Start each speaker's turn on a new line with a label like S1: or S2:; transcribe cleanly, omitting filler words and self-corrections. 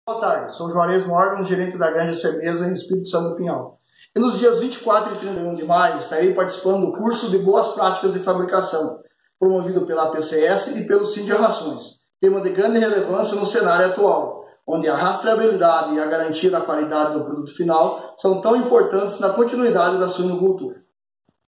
S1: Boa tarde, sou Juarez Morgan, gerente da Granja Cermeza em Espírito Santo do Pinhal. E nos dias 24 e 31 de maio estarei participando do curso de Boas Práticas de Fabricação, promovido pela APCS e pelo Sindicato Rações, tema de grande relevância no cenário atual, onde a rastreabilidade e a garantia da qualidade do produto final são tão importantes na continuidade da suinocultura.